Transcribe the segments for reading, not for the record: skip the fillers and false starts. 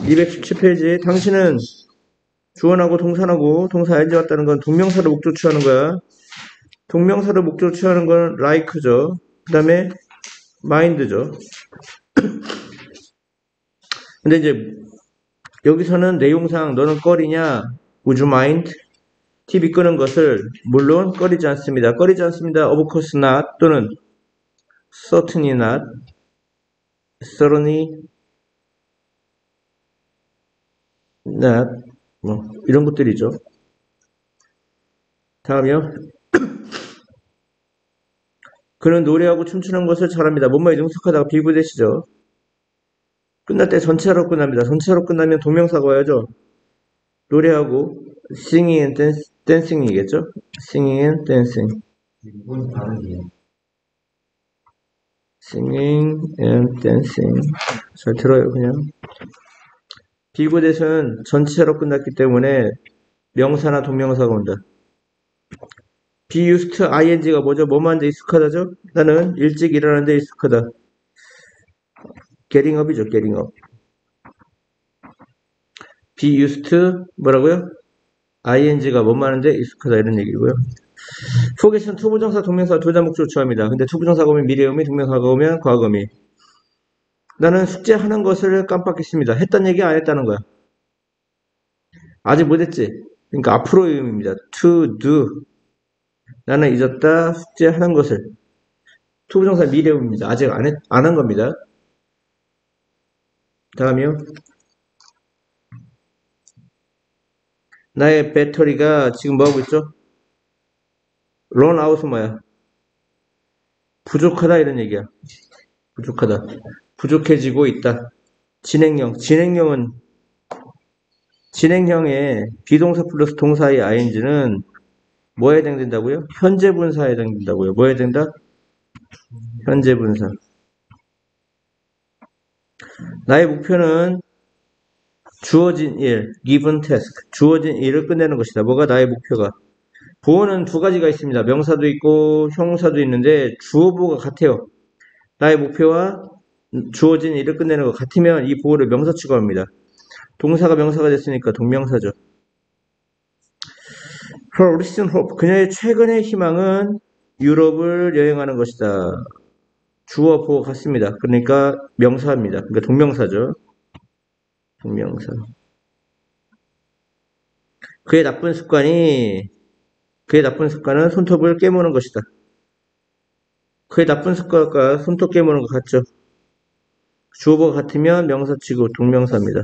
217페이지. 당신은 주어하고 동사하고 동사 ing 왔다는 건 동명사를 목적으로 취하는 거야. 동명사를 목적으로 취하는 건 like죠. 그 다음에 mind죠. 근데 이제 여기서는 내용상 너는 꺼리냐? Would you mind? TV 끄는 것을 물론 꺼리지 않습니다. 꺼리지 않습니다. Of course not 또는 certainly not, certainly not 뭐 이런 것들이죠. 다음이요. 그는 노래하고 춤추는 것을 잘합니다. 뭐뭐에 능숙하다가 비구대시죠. 끝날 때 전체로 끝납니다. 전체로 끝나면 동명사가 와야죠. 노래하고 singing and dancing이겠죠. singing and dancing. singing and dancing. 잘 들어요, 그냥. 비구대시는 전체로 끝났기 때문에 명사나 동명사가 온다. be used to ing가 뭐죠? 뭐뭐 하는데 익숙하다죠? 나는 일찍 일어나는데 익숙하다. getting up이죠, getting up. be used to 뭐라고요? ing가 뭐뭐 하는데 익숙하다 이런 얘기고요. forget은 투부정사, 동명사 둘 다 목적으로 취합니다. 근데 투부정사가 오면 미래음이, 동명사가 오면 과거음이. 나는 숙제하는 것을 깜빡했습니다. 했단 얘기 안 했다는 거야. 아직 못했지? 그러니까 앞으로의 의미입니다. to do. 나는 잊었다 숙제하는 것을. 투부정사 미래음입니다. 아직 안 한 겁니다. 다음이요. 나의 배터리가 지금 뭐하고 있죠? run out은 뭐야? 부족하다 이런 얘기야. 부족하다. 부족해지고 있다. 진행형. 진행형의 비동사 플러스 동사의 ing는 뭐에 해당된다고요? 현재 분사에 해당된다고요. 뭐에 해당된다? 현재 분사. 나의 목표는 주어진 일, given task. 주어진 일을 끝내는 것이다. 뭐가 나의 목표가? 보어는 두 가지가 있습니다. 명사도 있고 형용사도 있는데 주어보어가 같아요. 나의 목표와 주어진 일을 끝내는 것 같으면 이 보어를 명사 취급합니다. 동사가 명사가 됐으니까 동명사죠. Her recent hope. 그녀의 최근의 희망은 유럽을 여행하는 것이다. 주어 보어 같습니다. 그러니까 명사입니다. 그러니까 동명사죠. 동명사. 그의 나쁜 습관은 손톱을 깨무는 것이다. 그의 나쁜 습관과 손톱 깨무는 것 같죠. 주어가 같으면 명사치고 동명사입니다.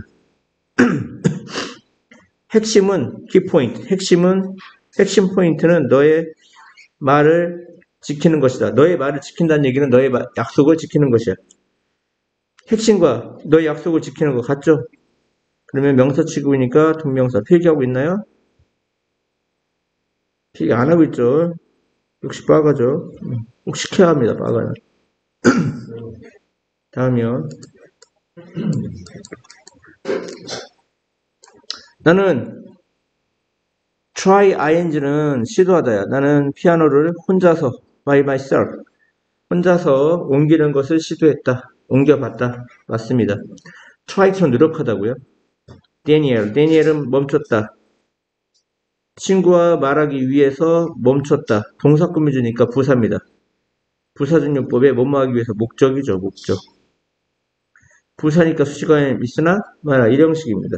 핵심은 키포인트. 핵심 포인트는 너의 말을 지키는 것이다. 너의 말을 지킨다는 얘기는 너의 약속을 지키는 것이야. 핵심과 너의 약속을 지키는 것 같죠? 그러면 명사치고이니까 동명사. 필기하고 있나요? 필기 안 하고 있죠. 역시 빠가죠. 꼭 시켜야 합니다. 빠가는. 다음이요. 나는 try ing는 시도하다야. 나는 피아노를 혼자서 by myself 혼자서 옮기는 것을 시도했다. 옮겨봤다. 맞습니다. try처럼 노력하다고요. 데니엘은 멈췄다. 친구와 말하기 위해서 멈췄다. 동사구미주니까 부사입니다. 부사준용법에 뭐뭐 하기 위해서 목적이죠. 목적. 부사니까 수식어에 있으나 말아 이 형식입니다.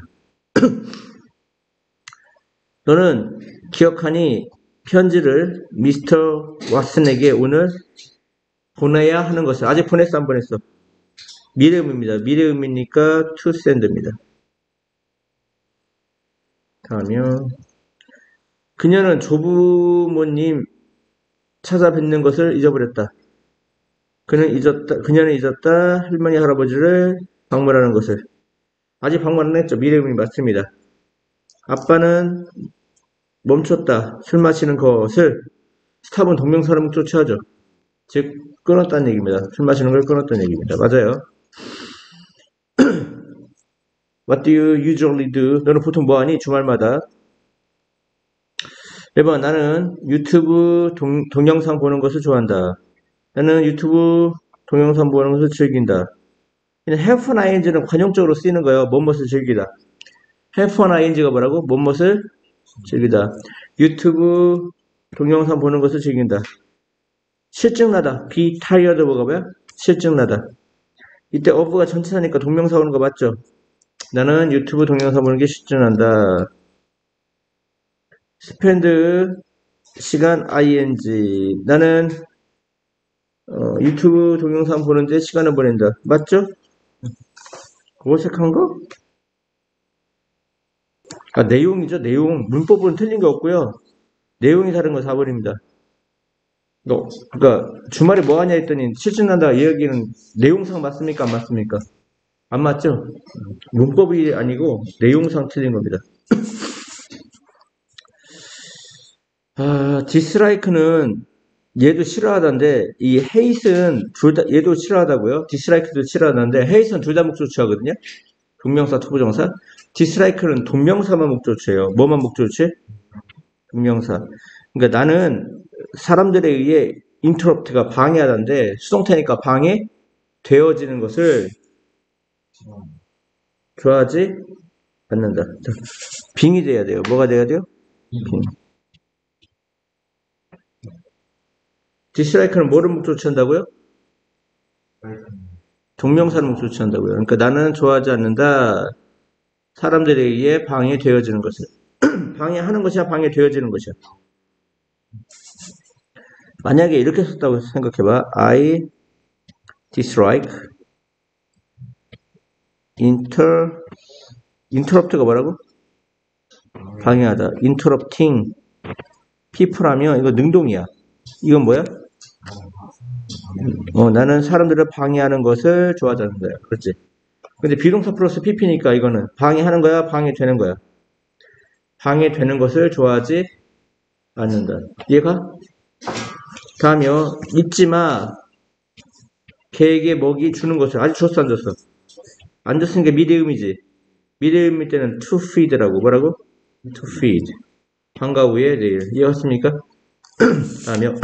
너는 기억하니 편지를 미스터 왓슨에게 오늘 보내야 하는 것을. 아직 보냈어 안 보냈어? 미래음입니다. 미래음이니까 to send입니다. 다음이요. 그녀는 조부모님 찾아뵙는 것을 잊어버렸다. 그녀는 잊었다. 할머니 할아버지를 방문하는 것을. 아직 방문 안 했죠. 미래음이 맞습니다. 아빠는 멈췄다. 술 마시는 것을. 스탑은 동명사를 목적으로 취하죠. 즉 끊었다는 얘기입니다. 술 마시는 걸 끊었다는 얘기입니다. 맞아요. What do you usually do? 너는 보통 뭐하니? 주말마다. 1번 나는 유튜브 동영상 보는 것을 좋아한다. 나는 유튜브 동영상 보는 것을 즐긴다. have fun ing는 관용적으로 쓰이는 거예요. 무엇을 즐기다. have fun ing가 뭐라고? 무엇을 즐기다. 유튜브 동영상 보는 것을 즐긴다. 실증나다. be tired 뭐야? 실증나다. 이때 of가 전치사니까 동명사 오는 거 맞죠? 나는 유튜브 동영상 보는 게 실증난다. spend 시간 ing. 나는 유튜브 동영상 보는데 시간을 보낸다. 맞죠? 어색한 거? 내용이죠. 내용. 문법은 틀린 거 없고요. 내용이 다른 거 4번입니다. 그러니까 주말에 뭐 하냐 했더니 실증난다 이 얘기는 내용상 맞습니까? 안 맞습니까? 안 맞죠? 문법이 아니고 내용상 틀린 겁니다. 디스라이크는 얘도 싫어하던데 이 hate는 둘 다 얘도 싫어하다고요. 디스라이크도 싫어하는데 hate는 둘 다 목적어 취하거든요. 동명사, 투부정사. 디스라이크는 동명사만 목적어 취해요. 뭐만 목적어 취해? 동명사. 그러니까 나는 사람들에 의해 interrupt가 방해하던데 수동태니까 방해되어지는 것을 좋아하지 않는다. 빙이 돼야 돼요. 뭐가 돼야 돼요? 빙. 디스라이크는 뭐를 목적으로 취한다고요? 동명사를 목적으로 취한다고요. 그러니까 나는 좋아하지 않는다. 사람들에 의해 방해되어지는 것을. 방해하는 것이야, 방해되어지는 것이야. 만약에 이렇게 썼다고 생각해봐. I dislike interrupt가 뭐라고? 방해하다. interrupting people 하면 이거 능동이야. 이건 뭐야? 나는 사람들을 방해하는 것을 좋아하지 않는다. 그렇지? 근데 비동사 플러스 pp니까 이거는 방해하는 거야, 방해되는 거야. 방해되는 것을 좋아하지 않는다. 이해가? 다음이요. 잊지 마. 개에게 먹이 주는 것을. 아직 줬어, 안 줬어? 안 줬으니까 미래음이지. 미래음일 때는 to feed라고. 뭐라고? to feed. 방과 후에 내일. 이해갔습니까? 다음이요.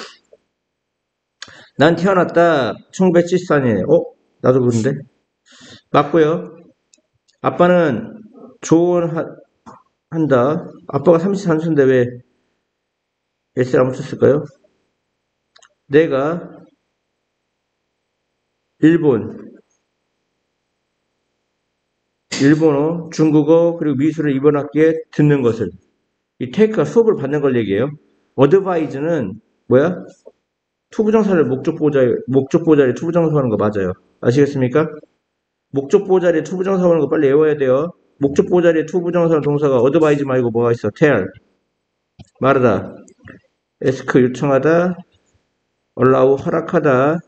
난 태어났다. 1974년에. 나도 그런데. 맞고요. 아빠는 조언한다. 아빠가 33세인데 왜 S를 안 붙였을까요? 내가 일본어, 중국어, 그리고 미술을 이번 학기에 듣는 것을. 이 테이크가 수업을 받는 걸 얘기해요. 어드바이즈는 뭐야? 투부정사를 목적보호자리 투부정사 하는 거 맞아요. 아시겠습니까? 목적보호자리 투부정사 하는 거 빨리 외워야 돼요. 목적보호자리 투부정사 동사가 어드바이즈 말고 뭐가 있어? tell. 말하다. ask 요청하다. allow 허락하다.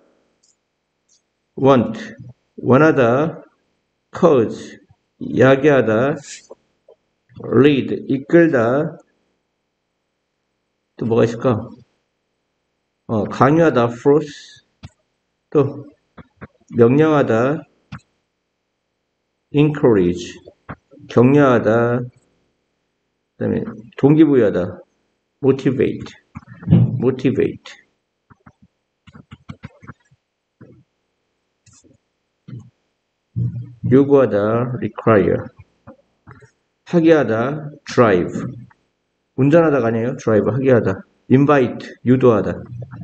want 원하다. cause 이야기하다. lead 이끌다. 또 뭐가 있을까? 강요하다. force. 또 명령하다. encourage 격려하다. 그다음에 동기부여하다. motivate 요구하다. require 하게 하다. drive 운전하다가 아니에요. drive 하게 하다. invite 유도하다.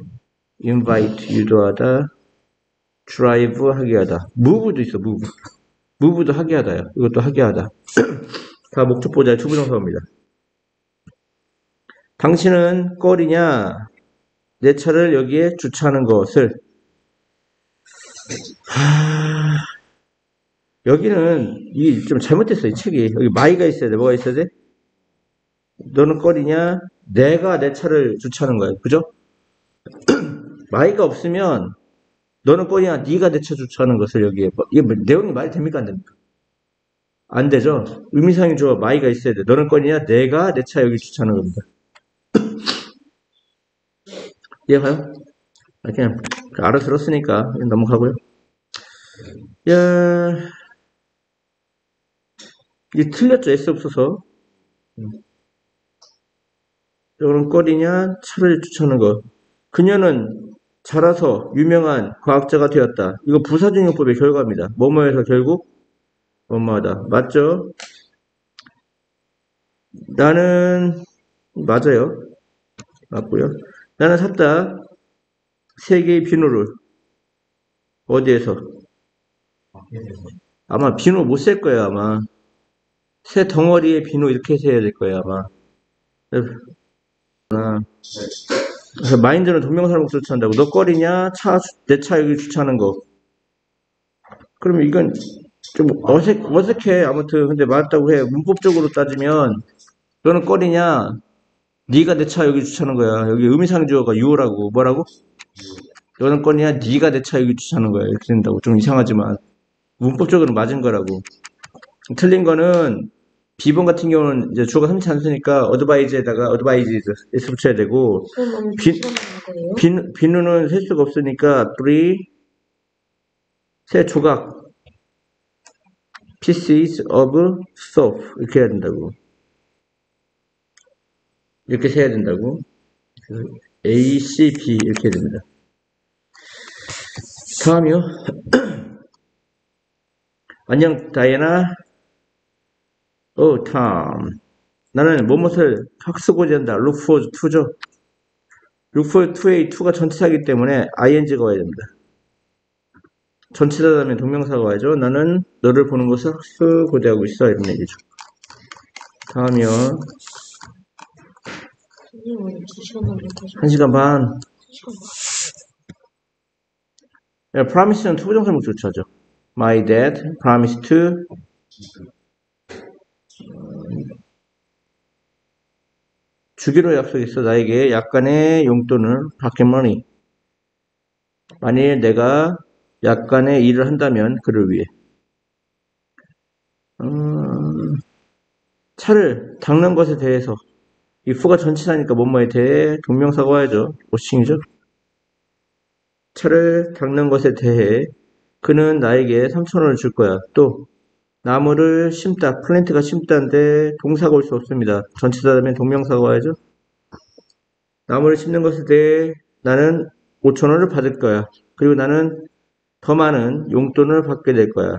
drive 하게 하다. move도 있어. move도 하게 하다요. 이것도 하게 하다. 다 목적보호자의 투부정사입니다. 당신은 꼴이냐? 내 차를 여기에 주차하는 것을. 여기는 좀 잘못됐어. 이 책이. 여기 마이가 있어야 돼. 뭐가 있어야 돼? 너는 꼴이냐? 내가 내 차를 주차하는 거야. 그죠? 마이가 없으면 너는 꼴이냐? 네가 내 차 주차하는 것을 여기에. 이게 내용이 말이 됩니까? 안 됩니까? 안 되죠? 의미상이 좋아. 마이가 있어야 돼. 너는 꼴이냐? 내가 내 차 여기 주차하는 겁니다. 이해가요? 그냥 알아들었으니까 넘어가고요. 야, 이게 틀렸죠? S 없어서. 너는 꼴이냐? 차를 주차하는 거. 그녀는 자라서 유명한 과학자가 되었다. 이거 부사준용법의 결과입니다. 뭐뭐해서 결국 뭐뭐하다. 맞죠? 나는 맞아요. 맞고요. 나는 샀다. 세 개의 비누를 어디에서? 아마 비누 못 셀 거예요. 아마 새 덩어리의 비누 이렇게 세야 될 거예요. 아마. 그래서 마인드는 동명사를 주차한다고. 너 꺼리냐? 내 차 여기 주차하는 거. 그러면 이건 좀 어색해. 아무튼 근데 맞다고 해. 문법적으로 따지면 너는 꺼리냐? 네가 내 차 여기 주차하는 거야. 여기 의미상주어가 유어라고. 뭐라고? 너는 꺼리냐? 네가 내 차 여기 주차하는 거야. 이렇게 된다고. 좀 이상하지만 문법적으로 맞은 거라고. 틀린 거는 B번 같은 경우는 이제 주어가 3치 안 쓰니까 어드바이즈에다가 어드바이즈 S 붙여야 되고 비누는 셀 수가 없으니까 새 조각 pieces of soap 이렇게 해야 된다고. 이렇게 세야 된다고. A, C, B 이렇게 해야 됩니다. 다음이요. 안녕 다이애나. 탐. 나는 뭐뭇을 학쓰고자 한다. look for to죠. look for to의 to가 전치사이기 때문에 ing가 와야 됩니다. 전치사라면 동명사가 와야죠. 나는 너를 보는 것을 학쓰고자 하고 있어. 이런 얘기죠. 다음이요. 1시간 반. promise는 투부정사목 조차죠. My dad promised to 주기로 약속했어. 나에게 약간의 용돈을 pocket money. 만일 내가 약간의 일을 한다면 그를 위해. 차를 닦는 것에 대해서 if가 전치사니까 뭐뭐에 대해 동명사가 와야죠. 워싱이죠. 차를 닦는 것에 대해 그는 나에게 3,000원을 줄 거야. 또 나무를 심다. 플랜트가 심다인데 동사가 올 수 없습니다. 전치사라면 동명사가 와야죠. 나무를 심는 것에 대해 나는 5,000원을 받을 거야. 그리고 나는 더 많은 용돈을 받게 될 거야.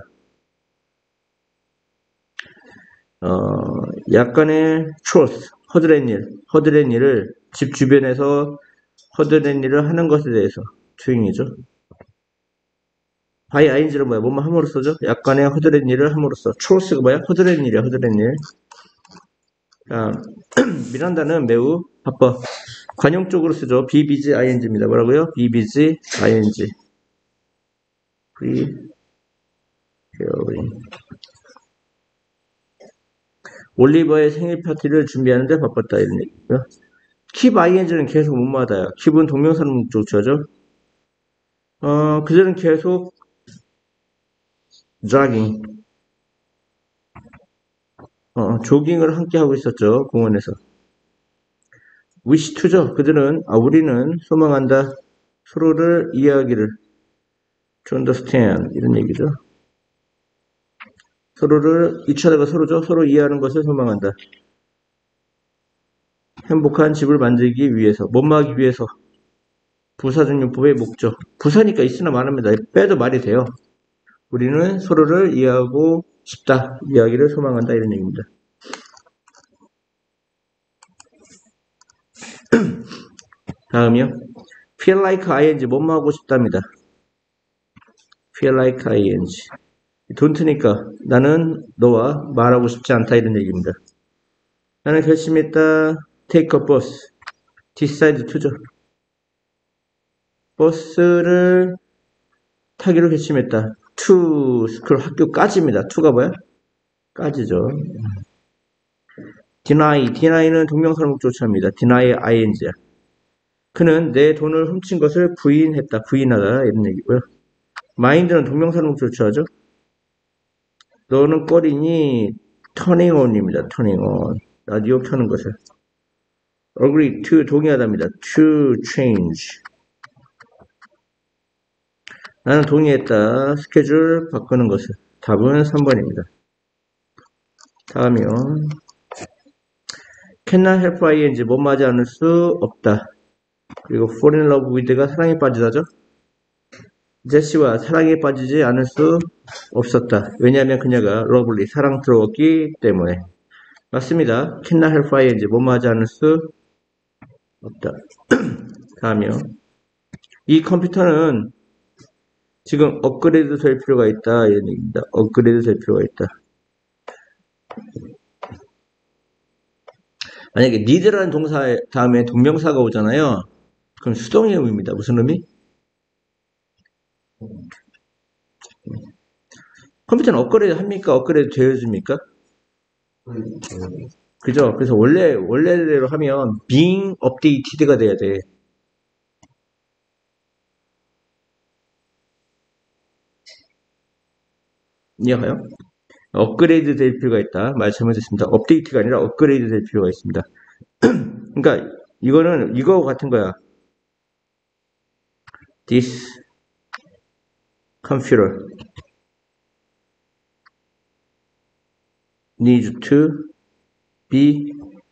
약간의 chores, 허드렛 일을 집 주변에서 허드렛 일을 하는 것에 대해서 doing이죠. by ing는 뭐야? 뭐뭐 함으로써죠? 약간의 허드렛 일을 함으로써. chores가 뭐야? 허드렛 일이야, 허드렛 일. 자, 미란다는 매우 바빠. 관용적으로 쓰죠. be busy ing입니다. 뭐라고요? be busy ing. 올리버의 생일 파티를 준비하는데 바빴다. 이런 얘기고요. keep ing는 계속 못마다요. keep은 동명사는 조차죠. 그들은 계속 jogging, 조깅을 함께 하고 있었죠. 공원에서. wish to죠. 그들은, 우리는 소망한다. 서로를 이해하기를. to understand. 이런 얘기죠. 서로를, eachother가 서로죠. 서로 이해하는 것을 소망한다. 행복한 집을 만들기 위해서, 뭐뭐하기 위해서. 부사준용법의 목적. 부사니까 있으나 말합니다. 빼도 말이 돼요. 우리는 서로를 이해하고 싶다. 이야기를 소망한다. 이런 얘기입니다. 다음이요. feel like ing. 뭐뭐 하고 싶답니다. feel like ing. don't니까 나는 너와 말하고 싶지 않다. 이런 얘기입니다. 나는 결심했다. take a bus. decide to죠. 버스를 타기로 결심했다. to school 학교까지입니다. to가 뭐야? 까지죠. deny는 동명사를 목조차입니다. deny ing야. 그는 내 돈을 훔친 것을 부인했다. 부인하다. 이런 얘기고요. mind는 동명사를 목조차죠. 너는 꺼리니 turning on입니다. turning on. 라디오 켜는 것을. agree to 동의하답니다. to change. 나는 동의했다. 스케줄 바꾸는 것을. 답은 3번입니다. 다음이요. cannot help ing. 뭐뭐 하지 않을 수 없다. 그리고 fall in love with가 사랑에 빠지다죠. 제시와 사랑에 빠지지 않을 수 없었다. 왜냐하면 그녀가 lovely, 사랑스러웠기 때문에. 맞습니다. cannot help ing, 뭐뭐 하지 않을 수 없다. 다음이요. 이 컴퓨터는 지금 업그레이드 될 필요가 있다. 이런 얘기입니다. 업그레이드 될 필요가 있다. 만약에 need라는 동사 다음에 동명사가 오잖아요. 그럼 수동의 의미입니다. 무슨 의미? 컴퓨터는 업그레이드 합니까? 업그레이드 되어줍니까? 그죠? 그래서 원래대로 하면 being updated가 돼야 돼. 이해가요? 업그레이드 될 필요가 있다. 말 잘못했습니다. 업데이트가 아니라 업그레이드 될 필요가 있습니다. 그러니까 이거는 이거 같은 거야. This computer needs to be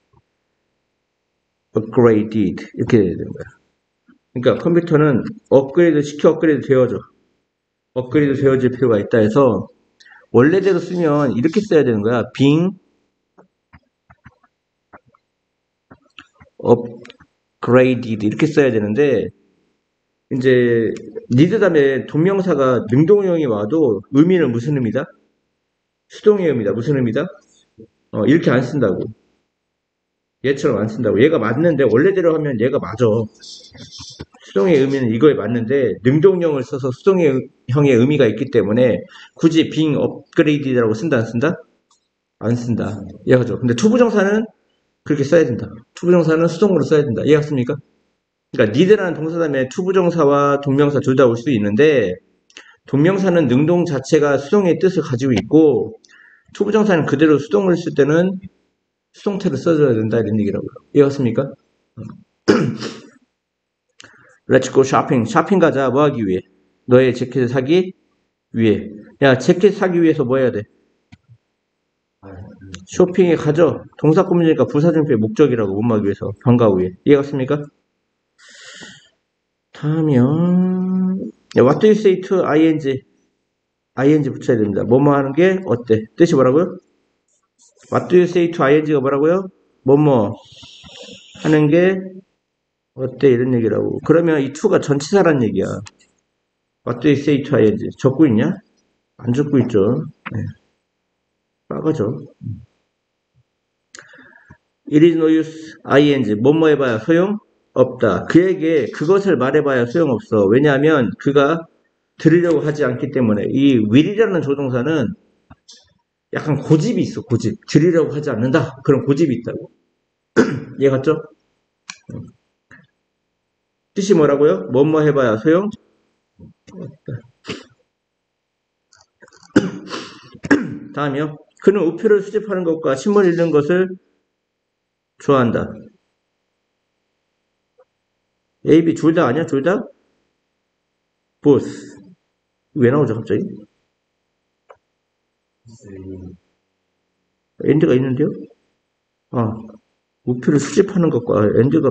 upgraded. 이렇게 돼야 되는 거야. 그러니까 컴퓨터는 업그레이드 되어져. 업그레이드 되어질 필요가 있다 해서 원래대로 쓰면 이렇게 써야 되는 거야. being upgraded 이렇게 써야 되는데 이제 need 다음에 동명사가 능동형이 와도 의미는 무슨 의미다? 수동의 의미다. 무슨 의미다? 이렇게 안 쓴다고. 얘처럼 안 쓴다고. 얘가 맞는데 원래대로 하면 얘가 맞아. 수동의 의미는 이거에 맞는데 능동형을 써서 수동의 형의 의미가 있기 때문에 굳이 being upgraded라고 쓴다 안 쓴다? 안 쓴다. 이해가죠? 근데 투부정사는 그렇게 써야 된다. 투부정사는 수동으로 써야 된다. 이해갔습니까? 그러니까 need라는 동사 다음에 투부정사와 동명사 둘 다 올 수 있는데 동명사는 능동 자체가 수동의 뜻을 가지고 있고 투부정사는 그대로 수동을 쓸 때는 수동태를 써줘야 된다 이런 얘기라고요. 이해갔습니까? Let's go shopping. 쇼핑 가자. 뭐 하기 위해? 너의 재킷을 사기 위해. 야, 재킷 사기 위해서 뭐 해야 돼? 쇼핑에 가죠. 동사 꾸미니까 부사중표의 목적이라고 문막 위해서. 방과 후에. 이해갔습니까? 다음이요. What do you say to ing? ing 붙여야 됩니다. 뭐뭐 하는 게 어때? 뜻이 뭐라고요? What do you say to ing가 뭐라고요? 뭐뭐 하는 게 어때? 이런 얘기라고. 그러면 이 to가 전치사란 얘기야. What do you say to ing? 적고 있냐? 안 적고 있죠. 네. 빠가죠. It is no use ing. 뭐뭐 해봐야 소용 없다. 그에게 그것을 말해봐야 소용없어. 왜냐하면 그가 들으려고 하지 않기 때문에. 이 will이라는 조동사는 약간 고집이 있어. 고집. 들으려고 하지 않는다. 그런 고집이 있다고. 이해 갔죠? 뜻이 뭐라고요? 뭐뭐 해봐야 소용 없다. 다음이요. 그는 우표를 수집하는 것과 신문 읽는 것을 좋아한다. A, B 둘 다 아니야? 둘 다? both. 왜 나오죠 갑자기? 엔드가 있는데요? 우표를 수집하는 것과 엔드가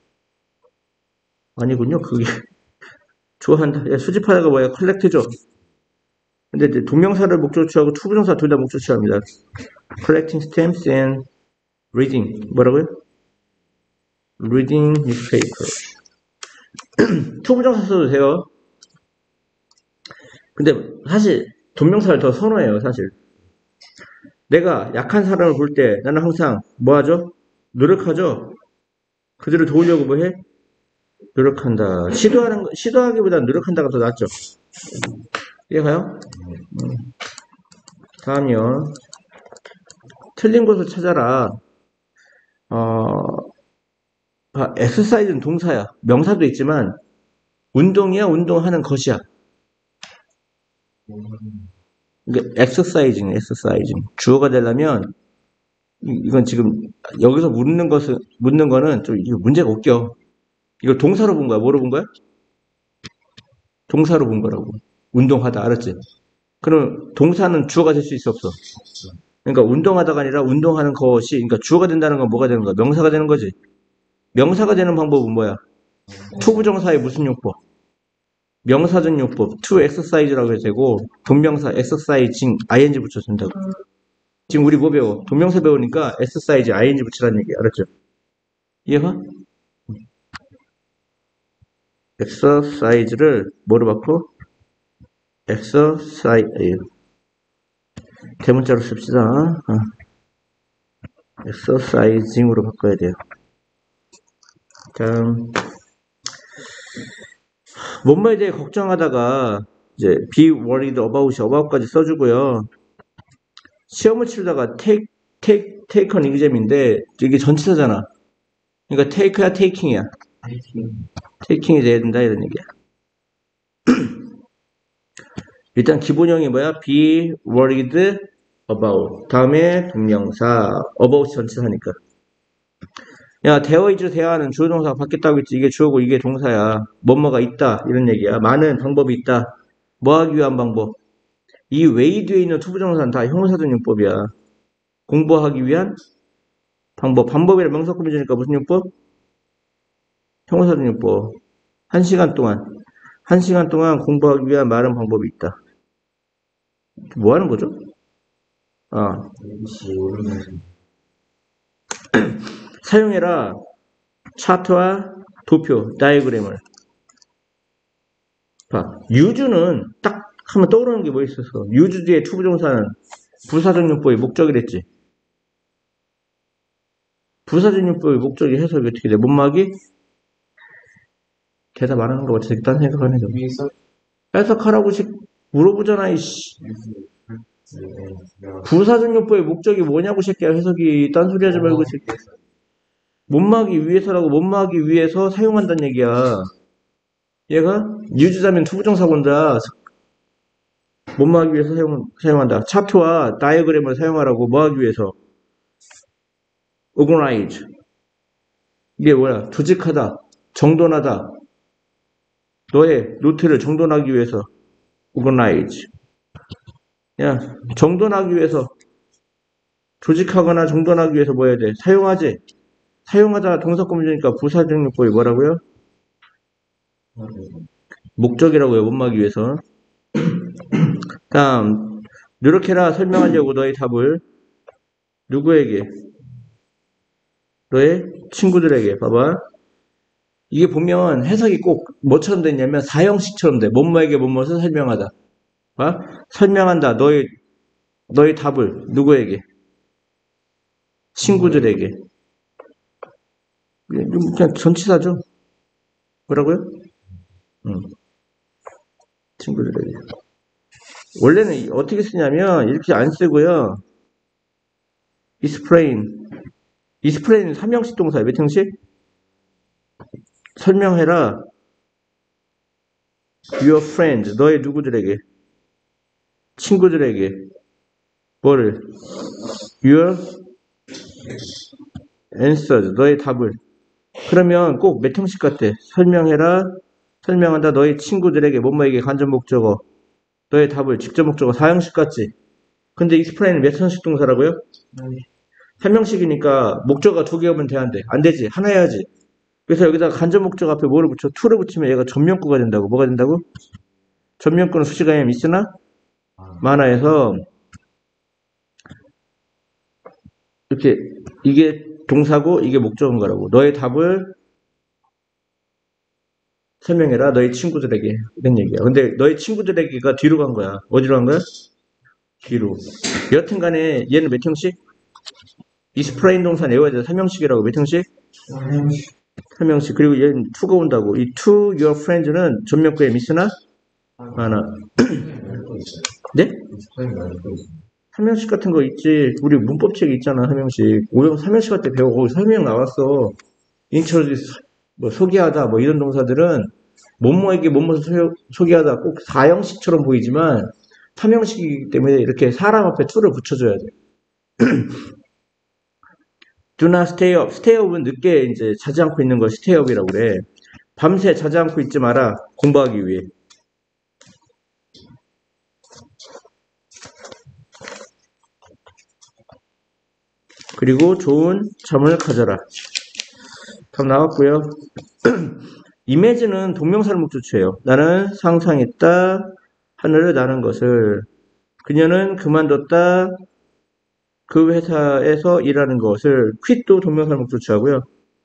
아니군요. 그게 좋아한다. 야, 수집하다가 뭐야? 컬렉트죠. 근데 이제 동명사를 목적으로 취하고 투부정사 둘 다 목적으로 취합니다. collecting stamps and reading. 뭐라고요? reading newspaper. 투부정사 써도 돼요. 근데 사실 동명사를 더 선호해요. 사실 내가 약한 사람을 볼 때 나는 항상 뭐 하죠? 노력하죠. 그들을 도우려고 뭐 해? 노력한다. 시도하기보다 노력한다가 더 낫죠. 이해가요? 다음이요. 틀린 곳을 찾아라. exercise는 동사야. 명사도 있지만 운동이야, 운동하는 것이야. 그러니까 exercising. 주어가 되려면 이건 지금 여기서 묻는 거는 좀 이거 문제가 웃겨. 이거 동사로 본 거야. 뭐로 본 거야? 동사로 본 거라고. 운동하다. 알았지? 그럼 동사는 주어가 될 수 있어 없어? 그러니까 운동하다가 아니라 운동하는 것이, 그러니까 주어가 된다는 건 뭐가 되는 거야? 명사가 되는 거지. 명사가 되는 방법은 뭐야? 투부정사의 무슨 용법? 명사전 용법, to exercise라고 해도 되고, 동명사 exercising, ing 붙여도 된다고. 지금 우리 뭐 배워? 동명사 배우니까 exercise, ing 붙이라는 얘기, 알았죠? 이해가? exercise를 뭐로 바꿔? exercise, 대문자로 씁시다. exercising으로 바꿔야 돼요. 다음, 뭔가에 대해 걱정하다가 이제 be worried about까지 써주고요. 시험을 치르다가 take an exam인데 이게 전치사잖아. 그러니까 take야 taking이야. taking이 돼야 된다 이런 얘기야. 일단 기본형이 뭐야? be worried about. 다음에 동명사 about 전치사니까. 야, 되어 있죠, 대하는 주어 동사가 바뀌었다고 했지. 이게 주어고 이게 동사야. 뭐뭐가 있다 이런 얘기야. 많은 방법이 있다. 뭐 하기 위한 방법. 이 way 뒤에 있는 투부정사는 다 형용사전 용법이야. 공부하기 위한 방법. 방법이라 명사 꾸며주니까 무슨 용법? 형용사전 용법. 1시간 동안 공부하기 위한 많은 방법이 있다. 뭐 하는 거죠? 사용해라. 차트와 도표, 다이어그램을. 봐. use는 딱 하면 떠오르는 게 뭐 있어서. use 뒤에 투부정사는 부사적 용법의 목적이랬지. 부사적 용법의 목적이 해석이 어떻게 돼? 못막이? 대답 안 하는 거 같아. 딴 생각하네. 해석하라고 물어보잖아, 이씨. 부사적 용법의 목적이 뭐냐고, 새끼야. 해석이. 딴소리 하지 말고, 새끼야. 못막이 위해서라고, 못막이 위해서 사용한다는 얘기야. 얘가 유주자면 투부정사본다. 못막이 위해서 사용한다. 차트와 다이어그램을 사용하라고 뭐하기 위해서? organize. 이게 뭐야? 조직하다. 정돈하다. 너의 노트를 정돈하기 위해서 organize. 야, 정돈하기 위해서 조직하거나 정돈하기 위해서 뭐 해야 돼? 사용하지. 사용하다 동사 꾸며주니까 부사적 용법이 뭐라고요? 목적이라고요. 못막이 위해서. 다음, 노력해라 설명하려고 너의 답을 누구에게? 너의 친구들에게. 봐봐. 이게 보면 해석이 꼭 뭐처럼 됐냐면 사형식처럼 돼. 뭐뭐에게 뭐뭐를 설명하다. 봐? 설명한다. 너의 답을 누구에게? 친구들에게. 그냥 전치사죠. 뭐라고요? 친구들에게. 원래는 어떻게 쓰냐면 이렇게 안 쓰고요. explain은 3형식 동사예요. 몇 형식? 설명해라. your friends, 너의 누구들에게? 친구들에게. 뭐를? your answers, 너의 답을. 그러면 꼭 몇 형식 같아? 설명해라. 설명한다. 너의 친구들에게 뭐뭐에게 간접 목적어. 너의 답을 직접 목적어 4형식 같지? 근데 explain은 몇 형식 동사라고요? 3형식이니까 목적어가 2개 오면 돼, 안 돼? 안 되지. 하나 해야지. 그래서 여기다가 간접 목적 앞에 뭐를 붙여? to를 붙이면 얘가 전면구가 된다고. 뭐가 된다고? 전면구는 수식어에 있으나 만화에서 이렇게 이게 동사고 이게 목적어인 거라고. 너의 답을 설명해라. 너희 친구들에게. 이런 얘기야. 근데 너희 친구들에게가 뒤로 간 거야. 어디로 간 거야? 뒤로. 여튼 간에 얘는 몇 형식? explain 동사 외워야 돼. 3형식이라고. 몇 형식? 3형식. 그리고 얘는 to가 온다고. 이 to your friends는 전면구에 미스나? 하나. 네? 3형식 같은 거 있지. 우리 문법책이 있잖아. 3형식. 3형식 할 때 배워. 거기 설명 나왔어. introduce, 뭐 소개하다, 뭐 이런 동사들은 뭐뭐에게 뭐뭐를 소개하다 꼭 4형식처럼 보이지만 3형식이기 때문에 이렇게 사람 앞에 to를 붙여줘야 돼. Do not stay up. stay up은 늦게 이제 자지 않고 있는 걸 stay up이라고 그래. 밤새 자지 않고 있지 마라. 공부하기 위해. 그리고 좋은 잠을 가져라. 답 나왔고요. image는 동명사를 목조처해요. 나는 상상했다. 하늘을 나는 것을. 그녀는 그만뒀다. 그 회사에서 일하는 것을. quit도 동명사를 목조처하고요.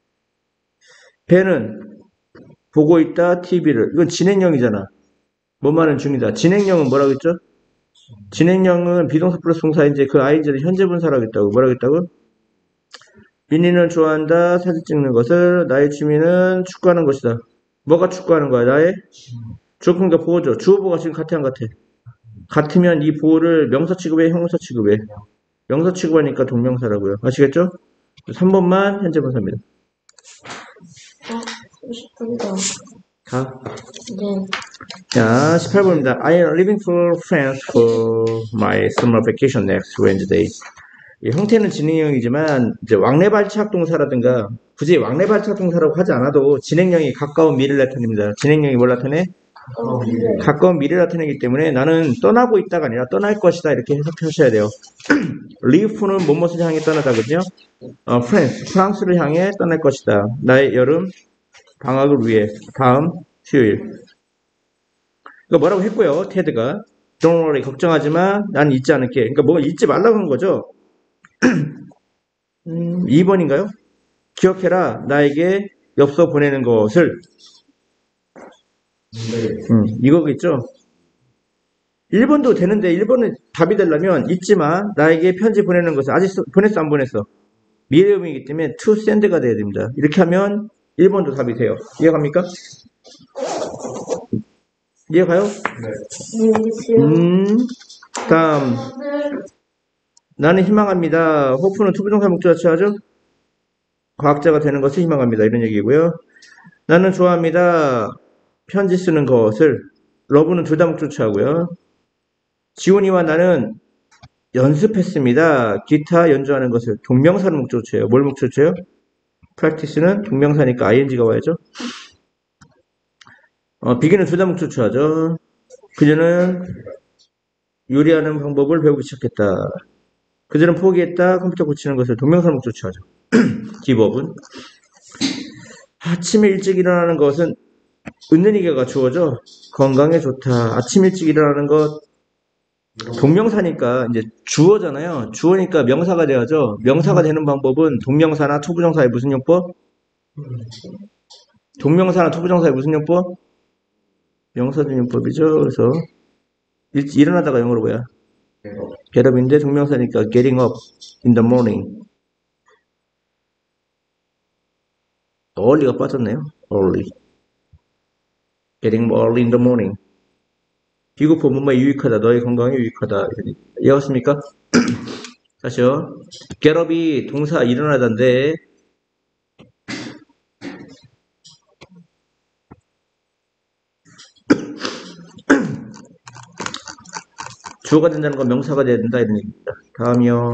배는 보고 있다. TV를. 이건 진행형이잖아. 뭐 말은 중이다. 진행형은 뭐라고 했죠? 진행형은 비동사 플러스 동사인지 그 ing를 현재 분사라고 했다고. 뭐라고 했다고? 민니는 좋아한다. 사진 찍는 것을. 나의 취미는 축구하는 것이다. 뭐가 축구하는 거야? 나의 주어니까 보호죠. 주어보가 지금 같아 안 같아? 같으면 이 보호를 명사 취급해, 형용사 취급해. 명사 취급하니까 동명사라고요. 아시겠죠? 3번만 현재 분사입니다. 30분이다. 다. 네. 자, 18번입니다. I am leaving for France for my summer vacation next Wednesday. 이 형태는 진행형이지만 이제 왕래발착 동사라든가 굳이 왕래발착 동사라고 하지 않아도 진행형이 가까운 미래를 나타냅니다. 진행형이 뭘 나타내? 가까운 미래를 나타내기 때문에 나는 떠나고 있다가 아니라 떠날 것이다 이렇게 해석하셔야 돼요. leave는 뭐뭇을 향해 떠나다 그죠? 프랑스를 향해 떠날 것이다. 나의 여름 방학을 위해 다음 수요일. 그러니까 뭐라고 했고요. 테드가 Don't worry 걱정하지 마. 난 잊지 않을게. 그러니까 뭐 잊지 말라고 한 거죠. 2번인가요? 기억해라. 나에게 엽서 보내는 것을. 이거겠죠? 1번도 되는데 1번은 답이 되려면 잊지 마. 나에게 편지 보내는 것을. 아직 보냈어 안 보냈어? 미래음이기 때문에 to send가 돼야 됩니다. 이렇게 하면 1번도 답이 돼요. 이해갑니까? 이해가요? 네. 다음 나는 희망합니다. 호프는 투부정사 목적어 취하죠? 과학자가 되는 것을 희망합니다. 이런 얘기고요. 나는 좋아합니다. 편지 쓰는 것을. 러브는 둘 다 목적어 취하고요. 지훈이와 나는 연습했습니다. 기타 연주하는 것을. 동명사를 목적어 취해요. 뭘 목적어 취해요? practice는 동명사니까 ing가 와야죠. 비기는 둘 다 목적어 취하죠. 그녀는 요리하는 방법을 배우기 시작했다. 그들은 포기했다. 컴퓨터 고치는 것을 동명사 목적어 취하죠. 기법은 아침에 일찍 일어나는 것은 은은이가 주어져. 건강에 좋다. 아침 일찍 일어나는 것 동명사니까 이제 주어잖아요. 주어니까 명사가 돼야죠. 명사가 되는 방법은 동명사나 투부정사의 무슨 용법? 동명사나 투부정사의 무슨 용법? 명사된 용법이죠. 그래서 일어나다가 영어로 뭐야? get up인데 동명사니까 getting up in the morning. early가 빠졌네요. early. getting early in the morning. 비급호 뭔가 유익하다. 너의 건강에 유익하다. 이해갔습니까? 다시요. get up이 동사 일어나다인데 주어가 된다는 건 명사가 돼야 된다 이런 얘기입니다. 다음이요.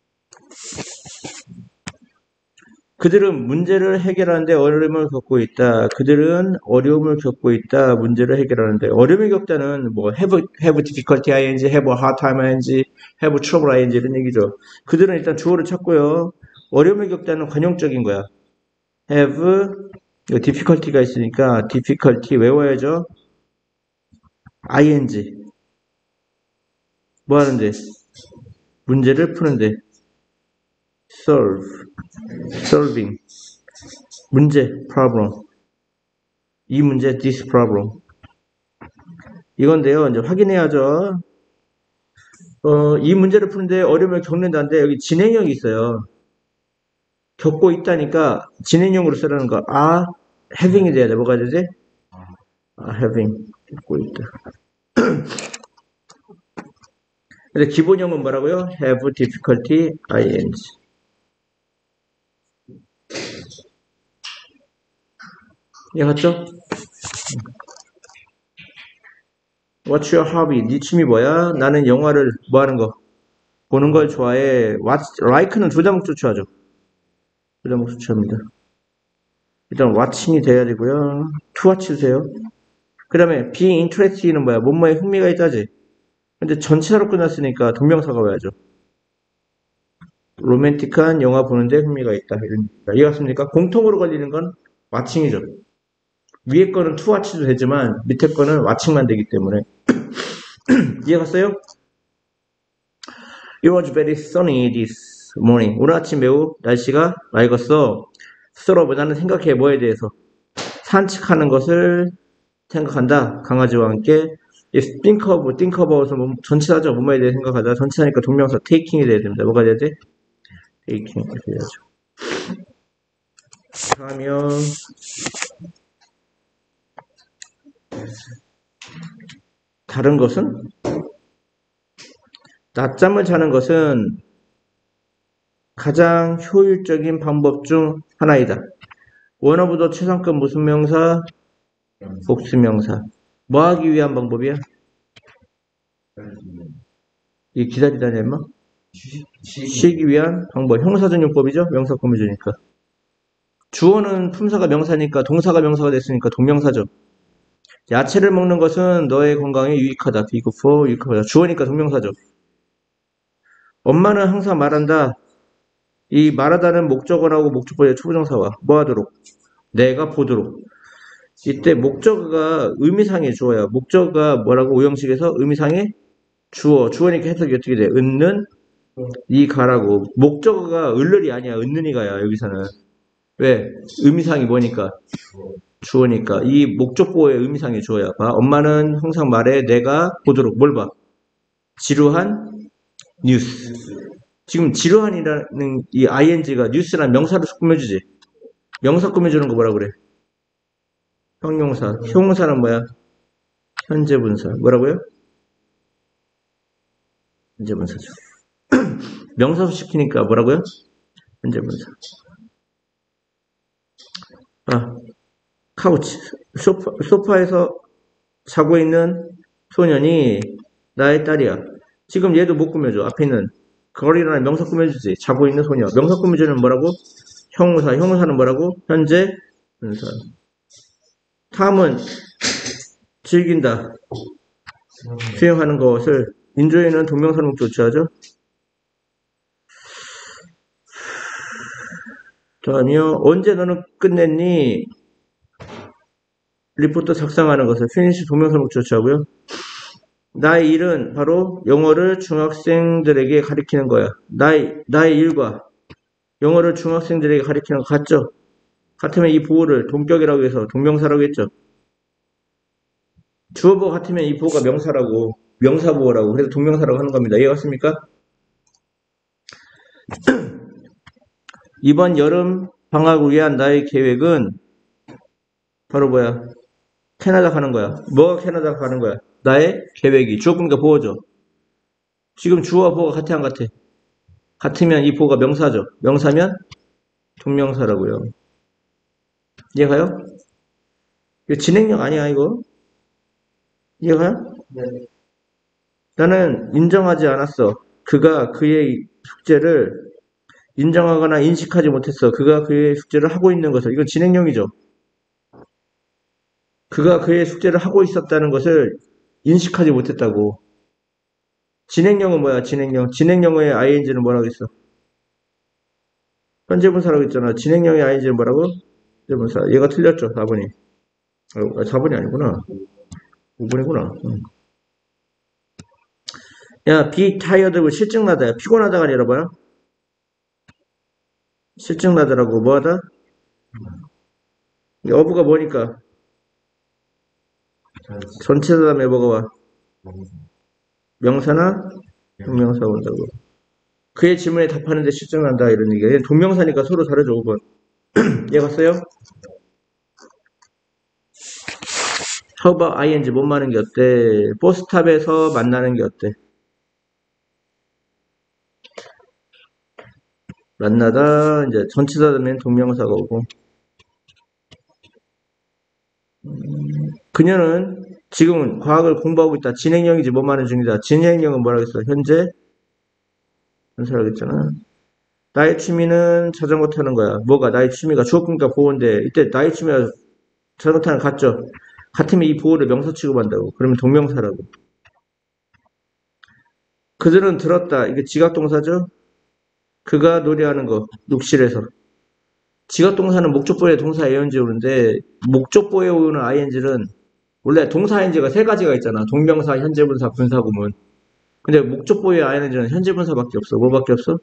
그들은 문제를 해결하는데 어려움을 겪고 있다. 그들은 어려움을 겪고 있다. 문제를 해결하는데 어려움을 겪다는 뭐 have difficulty ing, have a hard time ing, have trouble ing 이런 얘기죠. 그들은 일단 주어를 찾고요. 어려움을 겪다는 관용적인 거야. have difficulty가 있으니까 difficulty 외워야죠. ing 뭐 하는데? 문제를 푸는데 solving 문제 problem 이 문제 this problem 이건데요. 이제 확인해야죠. 이 문제를 푸는데 어려움을 겪는다는데 여기 진행형이 있어요. 겪고 있다니까 진행형으로 쓰라는 거. having이 돼야 돼. 뭐가 되지? having 겪고 있다. 근데 기본형은 뭐라고요? have difficulty ing. 이해갔죠? What's your hobby? 네 취미 뭐야? 나는 영화를 뭐 하는 거? 보는 걸 좋아해. like는 둘 다 목적 취하죠. 둘 다 목적 취합니다. 일단 watching이 돼야 되고요. to watch 주세요. 그 다음에 be interested는 뭐야? 뭐뭐에 흥미가 있다지. 근데 전치사로 끝났으니까 동명사가 와야죠. 로맨틱한 영화 보는데 흥미가 있다. 이해갔습니까? 공통으로 걸리는 건 watching이죠. 위에 거는 to watch도 되지만 밑에 거는 watching만 되기 때문에 이해 갔어요? It was very sunny this morning. 오늘 아침 매우 날씨가 맑았어. 스스로 나는 생각해 뭐에 대해서 산책하는 것을 생각한다. 강아지와 함께 think about은 전치사죠. 뭐뭐에 대해 생각하다. 전치사니까 동명사 taking이 돼야 됩니다. 뭐가 돼야 돼? taking 돼야죠. 그러면 다른 것은? 낮잠을 자는 것은 가장 효율적인 방법 중 하나이다. 원어부도 최상급 무슨 명사? 복수명사. 뭐 하기 위한 방법이야? 이 기다리다니 임마? 쉬기 위한 방법. 형사전용법이죠? 명사 꾸며주니까. 주어는 품사가 명사니까 동사가 명사가 됐으니까 동명사죠. 야채를 먹는 것은 너의 건강에 유익하다. be good for, 유익하다. 주어니까 동명사죠. 엄마는 항상 말한다. 이 말하다는 목적어라고 목적어의 초부정사와 뭐 하도록? 내가 보도록. 이때 목적어가 의미상의 주어야. 목적어가 뭐라고? 오형식에서 의미상의 주어. 주어니까 해석이 어떻게 돼? 은는 이 가라고. 목적어가 을을이 아니야. 은는이가야 여기서는. 왜? 의미상이 뭐니까? 주어니까. 이 목적보호의 의미상의 주어야. 봐. 엄마는 항상 말해. 내가 보도록. 뭘 봐? 지루한 뉴스. 지금 지루한이라는 이 ing가 뉴스란 명사로 꾸며주지. 명사 꾸며주는 거 뭐라 그래? 형용사. 형용사는 뭐야? 현재 분사. 뭐라고요? 현재 분사죠. 명사로 시키니까 뭐라고요? 현재 분사. 카우치. 소파에서 자고 있는 소년이 나의 딸이야. 지금 얘도 못 꾸며줘. 앞에 있는 거리라는 명사 꾸며주지. 자고 있는 소녀. 명사 꾸며주는 뭐라고? 형용사. 형용사는 뭐라고? 현재 분사. 다음은 즐긴다. 수행하는 것을 인조에는 동명사로 조치하죠. 다음이요. 언제 너는 끝냈니? 리포트 작성하는 것을 finish 동명사로 조치하고요. 나의 일은 바로 영어를 중학생들에게 가르치는 거야. 나의 일과 영어를 중학생들에게 가르치는 거 같죠? 같으면 이 보호를 동격이라고 해서 동명사라고 했죠. 주어보호 같으면 이 보호가 명사라고, 명사보호라고, 그래서 동명사라고 하는 겁니다. 이해갔습니까? 이번 여름 방학을 위한 나의 계획은 바로 뭐야? 캐나다 가는 거야. 뭐가 캐나다 가는 거야? 나의 계획이. 주어보니까 보호죠. 지금 주어와 보호가 같아 안 같아? 같으면 이 보호가 명사죠. 명사면 동명사라고요. 이해가요? 이거 진행력 아니야 이거? 이해가요? 네. 나는 인정하지 않았어. 그가 그의 숙제를 인정하거나 인식하지 못했어. 그가 그의 숙제를 하고 있는 것을. 이건 진행형이죠. 그가 그의 숙제를 하고 있었다는 것을 인식하지 못했다고. 진행형은 뭐야? 진행형. 진행형의 ing는 뭐라고 했어? 현재분사라고 했잖아. 진행형의 ing는 뭐라고? 현재분사. 얘가 틀렸죠. 4번이. 4번이 아니구나. 5번이구나. 야, be tired, 실증나다. 피곤하다가 아니라 뭐야? 실증나더라고. 뭐하다? 어부가 뭐니까? 전체사 다음에 뭐가 와? 명사나 동명사 온다고. 그의 질문에 답하는데 실증난다 이런 얘기야. 동명사니까 서로 다르죠. 5번. 얘 갔어요? How about ing 못 마는 게 어때? 버스탑에서 만나는 게 어때? 만나다 이제 전치사 되면 동명사가 오고. 그녀는 지금은 과학을 공부하고 있다. 진행형이지 못 마는 중이다. 진행형은 뭐라고 했어? 현재 현사라고 했잖아. 나의 취미는 자전거 타는 거야. 뭐가? 나의 취미가 주어니까 보호인데 이때 나의 취미가 자전거 타는 같죠? 같으면 이 보호를 명사 취급한다고. 그러면 동명사라고. 그들은 들었다. 이게 지각동사죠? 그가 노래하는 거. 욕실에서. 지각동사는 목적보에 동사 ing 오는데 목적보에 오는 ing는 원래 동사 ing가 세 가지가 있잖아. 동명사, 현재분사, 분사구문. 근데 목적보의 ing는 현재분사밖에 없어. 뭐밖에 없어?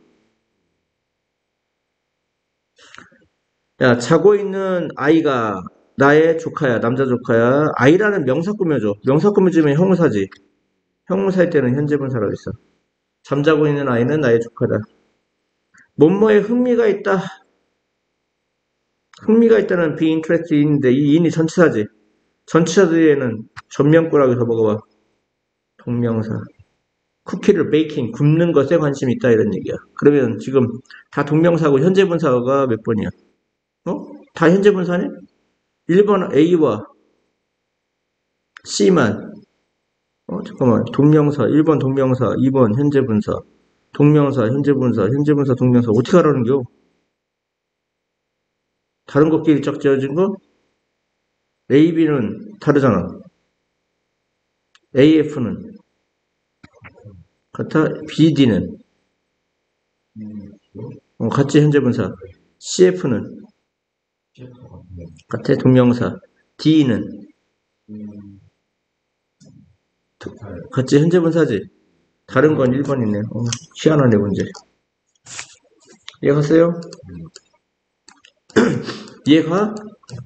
야, 자고 있는 아이가 나의 조카야, 남자 조카야. 아이라는 명사 꾸며줘. 명사 꾸며주면 형용사지. 형용사일 때는 현재분사라고 있어. 잠자고 있는 아이는 나의 조카다. 뭐뭐에 흥미가 있다. 흥미가 있다는 be interested in인데 이 in이 전치사지. 전치사 뒤에는 전면구라고 해서 먹어봐. 동명사. 쿠키를 베이킹, 굽는 것에 관심이 있다 이런 얘기야. 그러면 지금 다 동명사고 현재분사가 몇 번이야? 어? 다 현재분사네? 1번 A와 C만. 잠깐만. 동명사, 1번 동명사, 2번 현재분사. 동명사, 현재분사, 현재분사, 동명사. 어떻게 하라는겨? 다른 것끼리 쫙 지어진 거? A, B는 다르잖아. AF는 같아. B, D는 같이 현재분사. CF는 같아. 동명사. D는 같이 현재분사지. 다른 건 1번이네. 희한하네 문제. 이해갔어요? 이해가?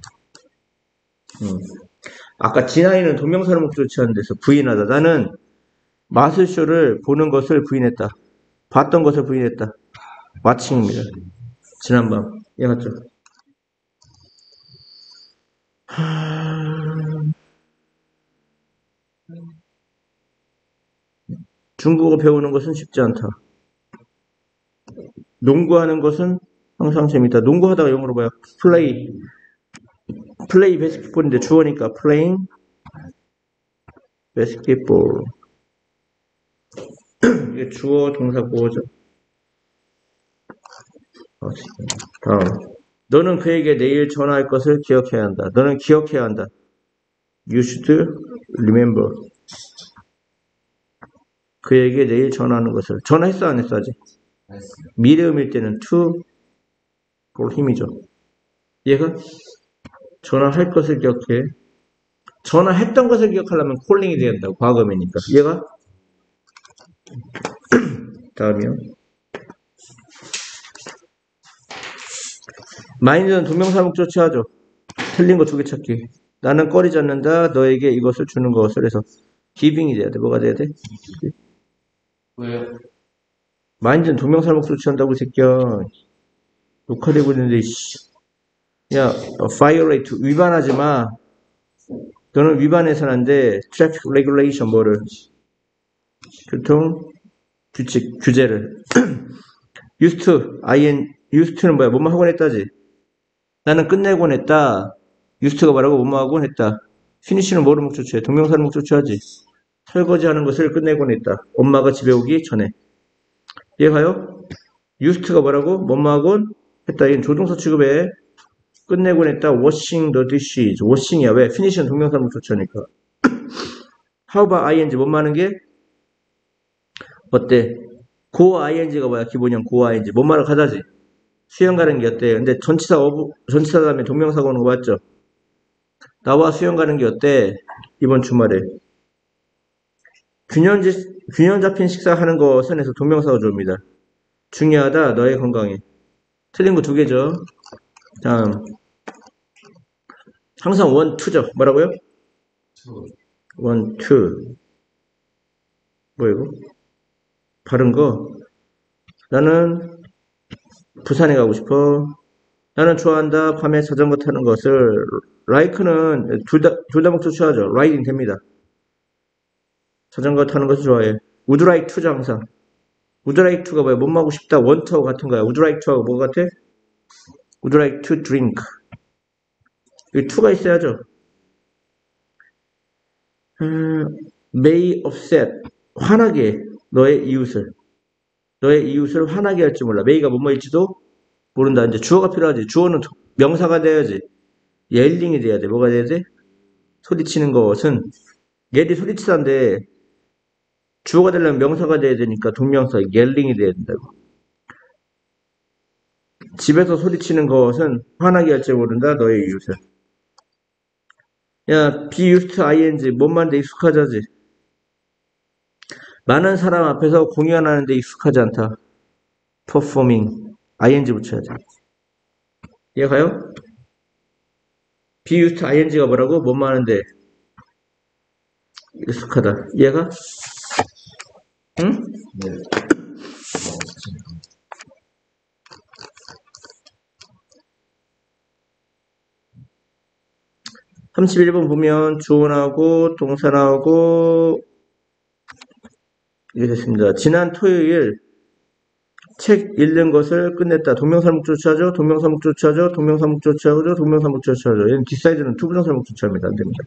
아까 진아이는 동명사를 목적으로 취하는 데서 부인하다. 나는 마술쇼를 보는 것을 부인했다. 봤던 것을 부인했다. 마칭입니다. 지난밤. 이해갔죠? 중국어 배우는 것은 쉽지 않다. 농구하는 것은 항상 재밌다. 농구하다가 영어로 뭐야? 플레이 베스킷볼인데 주어니까 playing basketball. 이게 주어 동사 보어죠. 다음. 너는 그에게 내일 전화할 것을 기억해야 한다. 너는 기억해야 한다. You should remember. 그에게 내일 전화하는 것을. 전화했어 안 했어 아직? 미래음일 때는 to 볼 힘이죠. 얘가 전화할 것을 기억해. 전화했던 것을 기억하려면 콜링이 돼야 된다고. 과거면이니까. 얘가 다음이요. 마인드는 동명사 목적 취하죠. 틀린 거 두 개 찾기. 나는 꺼리지 않는다. 너에게 이것을 주는 것을 해서 giving이 돼야 돼. 뭐가 돼야 돼? 왜요? 마인드는 동명사 목적 취한다고 이 새끼야. 녹화되고 있는데 야, violate 위반하지 마. 너는 위반해서는 안 돼. traffic regulation 뭐를? 교통 규칙 규제를. used to는 뭐야? 뭐뭐 하곤 했다지. 나는 끝내곤 했다. used가 뭐라고? 뭐뭐 하곤 했다. finish는 뭐를 목적 취해? 동명사를 목적 취하지. 설거지하는 것을 끝내곤 했다. 엄마가 집에 오기 전에. 이해가요? used가 뭐라고? 뭐뭐 하곤 했다. 이건 조동사 취급에 끝내곤 했다. washing the dishes. washing이야. 왜? finish는 동명사 목적 취하니까. how about ing? 뭐뭐 하는 게? 어때? go ing가 뭐야? 기본형 go ing. 뭐뭐 하러 가자지. 수영 가는 게 어때? 근데 전치사 다음에 동명사가 오는 거 맞죠? 나와 수영 가는 게 어때? 이번 주말에. 균형 잡힌 식사하는 것은 해서 동명사가 줍니다. 중요하다. 너의 건강에. 틀린 거 두 개죠. 다음. 항상 원, 투죠. 뭐라고요? 원, 투. 뭐 이거? 바른 거. 나는 부산에 가고 싶어. 나는 좋아한다. 밤에 자전거 타는 것을. like는 둘 다 목적 취하죠. riding 됩니다. 자전거 타는 것을 좋아해. would like to죠 항상. would like to가 뭐야? 뭐 하고 싶다. want하고 같은 거야. would like to하고 뭐 같아? would like to drink. 여기 to가 있어야죠. may upset. 화나게. 너의 이웃을 화나게 할지 몰라. may가 뭐뭐일지도 모른다. 이제 주어가 필요하지. 주어는 명사가 돼야지. yelling이 돼야 돼. 뭐가 돼야 돼? 소리치는 것은. 얘들이 소리치다인데 주어가 되려면 명사가 돼야 되니까 동명사 yelling이 돼야 된다고. 집에서 소리치는 것은 화나게 할지 모른다. 너의 이웃을. 야, be used to ing 뭔말인데 익숙하자지. 많은 사람 앞에서 공연하는데 익숙하지 않다. performing ing 붙여야지. 이해가요? be used to ing가 뭐라고? 뭔말하는데 익숙하다. 이해가? 응? 네. 31번 보면 주어 나오고 동사 나오고 이게 됐습니다. 지난 토요일 책 읽는 것을 끝냈다. 동명사 목조 취하죠. 동명사 목조 취하죠. 동명사 목조 취하죠. 동명사 목조 취하죠. 얘는 뒷사이드는 투부정사 목조 취합니다. 안 됩니다.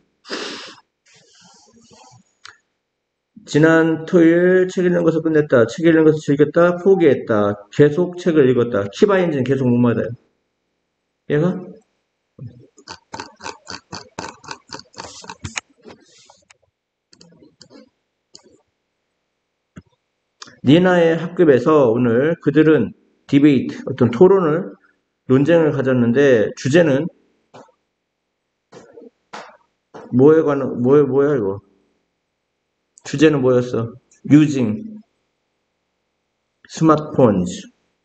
지난 토요일 책 읽는 것을 끝냈다. 책 읽는 것을 즐겼다. 포기했다. 계속 책을 읽었다. 키바인지는 계속 목마다요. 얘가? 니나의 학급에서 오늘 그들은 디베이트, 어떤 토론을, 논쟁을 가졌는데 주제는 뭐야 이거? 주제는 뭐였어? using smartphones.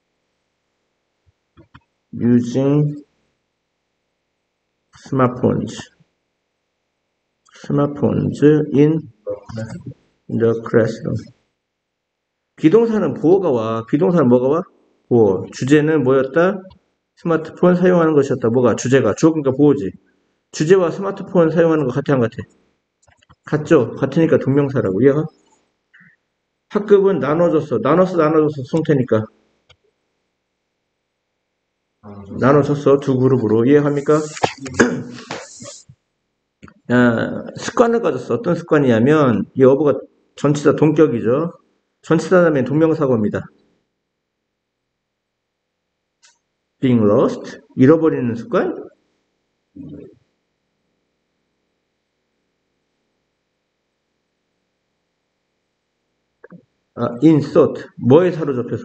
using smartphones in the classroom. 비동사는 보어가 와. 비동사는 뭐가 와? 보어. 주제는 뭐였다? 스마트폰 사용하는 것이었다. 뭐가? 주제가. 주어 그러니까 보어지. 주제와 스마트폰 사용하는 거 같아 안 같아? 같죠? 같으니까 동명사라고. 이해가? 학급은 나눠줬어. 나눠줬어. 송태니까. 나눠줬어. 두 그룹으로. 이해합니까? 습관을 가졌어. 어떤 습관이냐면 이 어부가 전치사 동격이죠. 전치사 다음에 동명사고입니다. being lost, 잃어버리는 습관? in thought, 뭐에 사로잡혀서?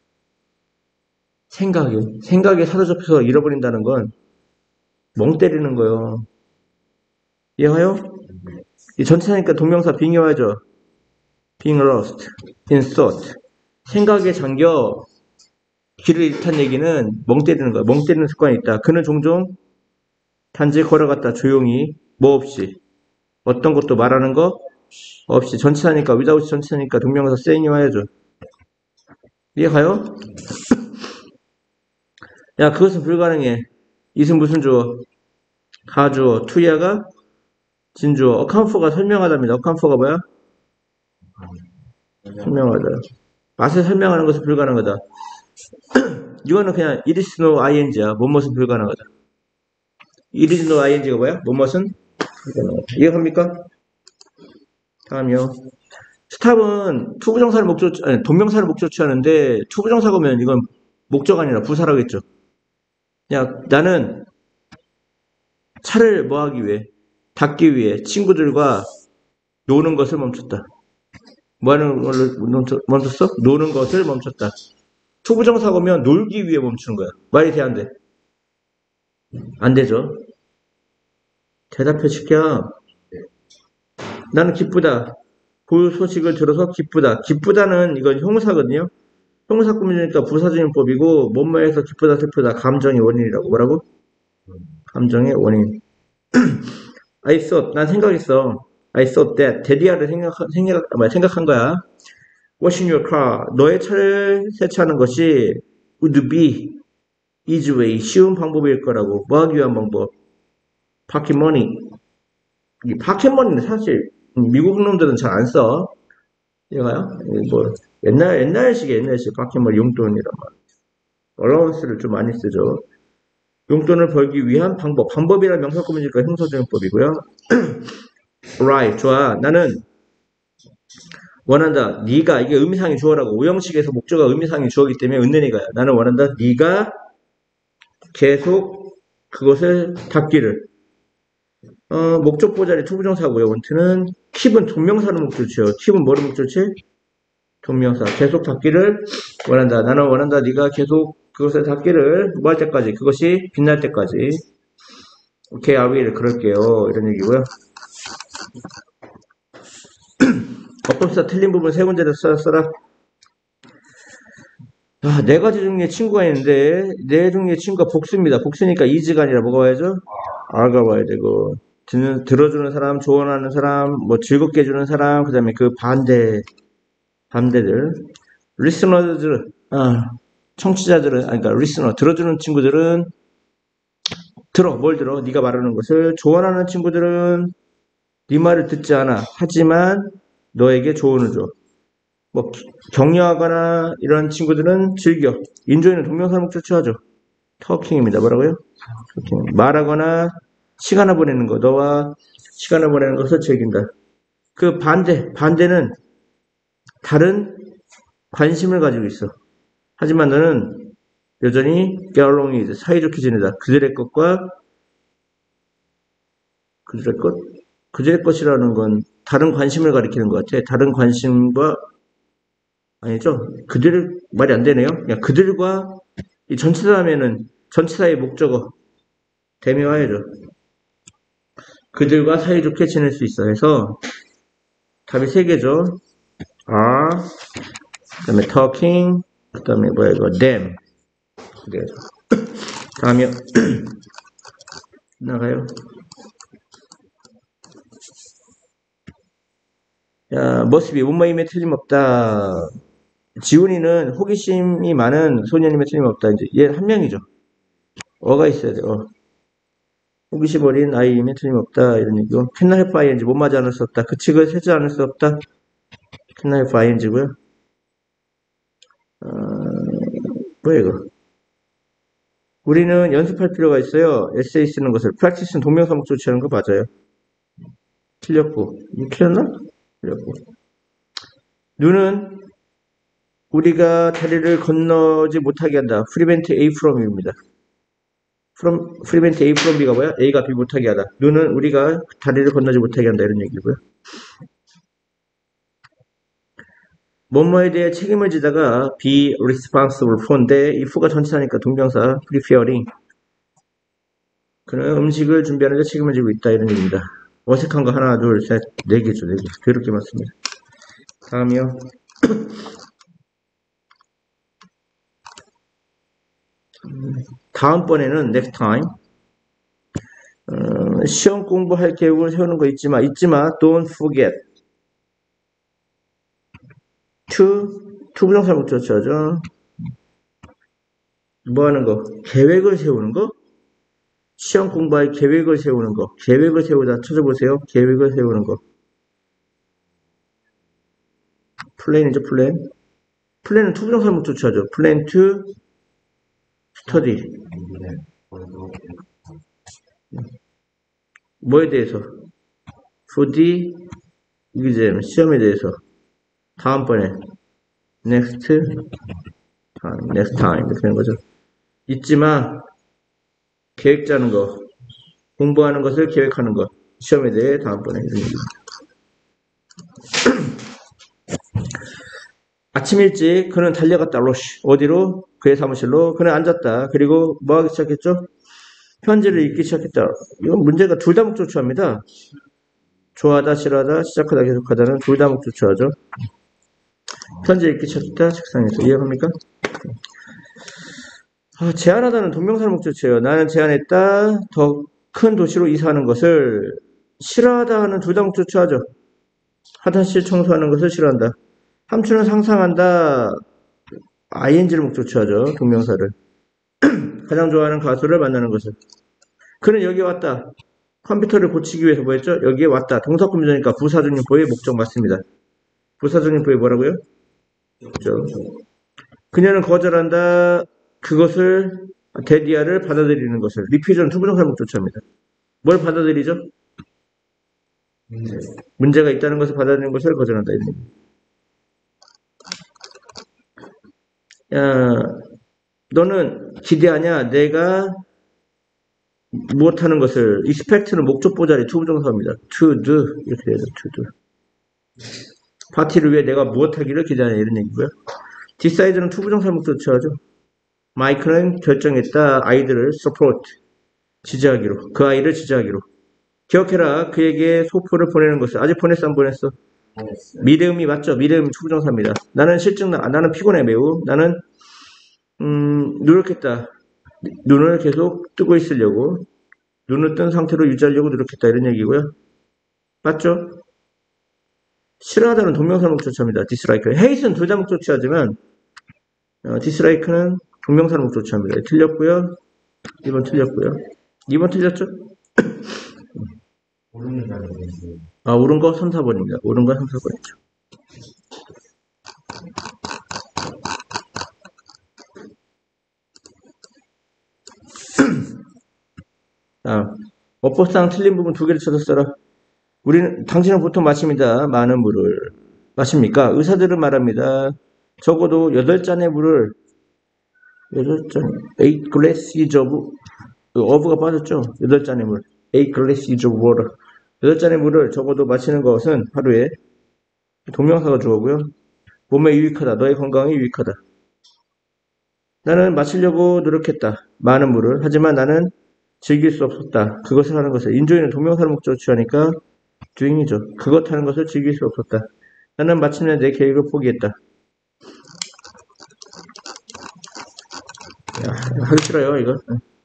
생각에 사로잡혀서 잃어버린다는 건 멍 때리는 거예요. 이해해요? 이 전치사니까 동명사 being이 와야죠. being lost, in thought. 생각에 잠겨 길을 잃다는 얘기는 멍 때리는 거야. 멍 때리는 습관이 있다. 그는 종종 단지 걸어갔다. 조용히. 뭐 없이. 어떤 것도 말하는 거 없이. 전치사니까 without 전치사니까 동명사 saying이 와야죠. 이해가요? 야, 그것은 불가능해. 이은 무슨 주어? 가주어. 투야가 진주어. accountfor가 설명하답니다. accountfor가 뭐야? 설명하다. 맛을 설명하는 것은 불가능하다. 이거는 그냥 it is no ing야. 뭐뭇은 불가능하다. it is no ing가 뭐야? 뭐뭇은 불가능하다. 이해갑니까? 다음이요. 스탑은 투부정사를 동명사를 목적으로 취하는데 투부정사가 오면 이건 목적 아니라 부사라겠죠. 야, 나는 차를 뭐 하기 위해? 닦기 위해 친구들과 노는 것을 멈췄다. 뭐 하는 걸 멈췄어? 노는 것을 멈췄다. 투부정사가 오면 놀기 위해 멈추는 거야. 말이 돼, 안 돼? 안 되죠. 대답해 줄게요. 나는 기쁘다. 그 소식을 들어서 기쁘다. 기쁘다는 이건 형사거든요. 형사 꾸미니까 부사주임법이고 뭐뭐해서 기쁘다 슬프다 감정의 원인이라고. 뭐라고? 감정의 원인. I thought 난 생각했어. I thought that 데디아를 생각한 거야. Washing your car 너의 차를 세차하는 것이 would be easy way 쉬운 방법일 거라고. 뭐 하기 위한 방법? pocket money. 이 pocket money는 사실 미국 놈들은 잘 안 써. 이거요? 뭐 옛날식 pocket money 용돈이란 말. 어라운스를 좀 많이 쓰죠. 용돈을 벌기 위한 방법. 방법이란 명사구문이니까 형사조용법이고요. right. 좋아. 나는 원한다. 네가 이게 의미상의 주어라고. 오형식에서 목적어가 의미상의 주어이기 때문에 은는이가요. 나는 원한다. 네가 계속 그것을 닦기를. 목적 보자리 투부정사고요. 원트는 keep은 동명사를 목적으로 취해요. keep은 뭐를 목적으로 취해? 동명사. 계속 닦기를 원한다. 나는 원한다. 네가 계속 그것을 닫기를 뭐 할 때까지, 그것이 빛날 때까지. 오케이, I will 그럴게요. 이런 얘기고요. 어법사 틀린 부분 세 군데를 써라. 아, 네 가지 종류의 친구가 있는데 네 종류의 친구가 복수입니다. 복수니까 이즈가 아니라 뭐가 와야죠? R가 와야 되고 들어주는 사람, 조언하는 사람, 뭐 즐겁게 해주는 사람, 그 다음에 그 반대들. 리스너즈, 청취자들은, 그러니까 리스너, 들어주는 친구들은 뭘 들어? 네가 말하는 것을. 조언하는 친구들은 네 말을 듣지 않아. 하지만 너에게 조언을 줘. 뭐 격려하거나 이런 친구들은 즐겨. 인조이는 동명사 목적 취하죠. 터킹입니다. 뭐라고요? 터킹. 말하거나 시간을 보내는 거. 너와 시간을 보내는 것을 즐긴다. 그 반대는 다른 관심을 가지고 있어. 하지만 너는 여전히 get along with, 사이좋게 지내다. 그들의 것이라는 건 다른 관심을 가리키는 것 같아. 다른 관심과 아니죠. 그들 말이 안 되네요. 그냥 그들과 이 전치사 하면은 전치사의 목적어 대명하여죠. 그들과 사이좋게 지낼 수 있어. 해서 답이 세 개죠. are, 그다음에 talking, 그다음에 뭐야 이거 them. 그래요. 다음이요. 나가요. 야, 머스비 온마임에 틀림없다. 지훈이는 호기심이 많은 소년임에 틀림없다. 이제 얘 한 명이죠. 어가 있어야 돼. 호기심 어린 아이임에 틀림없다. 이런 얘기고. 캔나 헬프 아이엔지 못 맞아 않을 수 없다. 그 칙을 세지 않을 수 없다. 캔나 헬프 아이엔지고요. 뭐야 이거. 우리는 연습할 필요가 있어요. 에세이 쓰는 것을. 프랙티스는 동명사 목적 취하는 거 맞아요. 틀렸고. 틀렸나? 틀렸고. 눈은 우리가 다리를 건너지 못하게 한다. prevent A from입니다. prevent A from B가 뭐야? A가 B 못하게 하다. 눈은 우리가 다리를 건너지 못하게 한다. 이런 얘기고요. 뭐뭐에 대해 책임을 지다가 be responsible for인데 이 for가 전치사니까 동명사 preparing. 그는 음식을 준비하는 데 책임을 지고 있다. 이런 얘기입니다. 어색한 거 하나, 둘, 셋, 네 개죠. 네 개. 그렇게 맞습니다. 다음이요. 다음번에는 next time. 시험 공부할 계획을 세우는 거 잊지 마. Don't forget to 부정사 목적 취하죠. 뭐 하는 거? 계획을 세우는 거? 시험 공부할 계획을 세우는 거. 계획을 세우다 찾아보세요. 계획을 세우는 거. 플랜이죠, 플랜. 플랜은 투부정사 목적 취하죠. 플랜 to study. 뭐에 대해서? for the exam, 시험에 대해서. 다음번에 next time 이렇게 되는 거죠. 잊지 마. 계획 짜는 거. 공부하는 것을 계획하는 것. 시험에 대해 다음번에 이런 얘기입니다. 아침 일찍 그는 달려갔다. 로시. 어디로? 그의 사무실로. 그는 앉았다. 그리고 뭐 하기 시작했죠? 편지를 읽기 시작했다. 이건 문제가 둘 다 목적 취합니다. 좋아하다, 싫어하다, 시작하다, 계속하다는 둘 다 목적 취하죠. 편지 읽기 시작했다. 책상에서. 이해합니까? 제안하다는 동명사를 목적 취해요. 나는 제안했다. 더 큰 도시로 이사하는 것을. 싫어하다 하는 둘 다 목적 취하죠. 화장실 청소하는 것을 싫어한다. 삼촌은 상상한다. ing를 목적 취하죠. 동명사를. 가장 좋아하는 가수를 만나는 것을. 그는 여기 왔다. 컴퓨터를 고치기 위해서 뭐 했죠? 여기에 왔다. 동사구문이니까 부사적용보의 목적 맞습니다. 부사적용보의 뭐라고요? 목적. 그녀는 거절한다. 그것을 데디아를 받아들이는 것을. 리퓨전은 투부정사 목적 취합니다. 뭘 받아들이죠? 문제가 있다는 것을 받아들이는 것을 거절한다. 너는 기대하냐? 내가 무엇하는 것을. expect는 목적보 자리 투부정사입니다. to do 이렇게 돼요. to do. 파티를 위해 내가 무엇하기를 기대하냐 이런 얘기고요. decide는 투부정사 목적 취하죠. 마이크는 결정했다. 아이들을 support, 지지하기로. 그 아이를 지지하기로. 기억해라. 그에게 소포를 보내는 것을. 아직 보냈어, 안 보냈어? 보냈어요. 미래음이 맞죠? 미래음이 초부정사입니다. 나는 나는 피곤해, 매우. 나는, 노력했다. 눈을 계속 뜨고 있으려고. 눈을 뜬 상태로 유지하려고 노력했다. 이런 얘기고요. 맞죠? 싫어하다는 동명사 목조치합니다. dislike. hate는 둘 다 목조치하지만, dislike는 동명사 목조치합니다. 틀렸고요. 2번 틀렸고요. 2번 틀렸죠? 모르는 단어 있어요. 아, 옳은 거 3, 4번입니다. 옳은 거 3, 4번이죠. 아, 어법상 틀린 부분 두 개를 찾았어라. 당신은 보통 마십니다. 많은 물을. 마십니까? 의사들은 말합니다. 적어도 8잔의 물을, 8잔, 8 glasses of가 빠졌죠? 8잔의 물. 8 glasses of water. 8잔의 물을 적어도 마시는 것은 하루에 동명사가 주어고요. 몸에 유익하다. 너의 건강에 유익하다. 나는 마시려고 노력했다. 많은 물을. 하지만 나는 즐길 수 없었다. 그것을 하는 것을. 인조이는 동명사를 목적으로 취하니까 doing이죠. 그것 하는 것을 즐길 수 없었다. 나는 마침내 내 계획을 포기했다. 야, 하기 싫어요, 이거.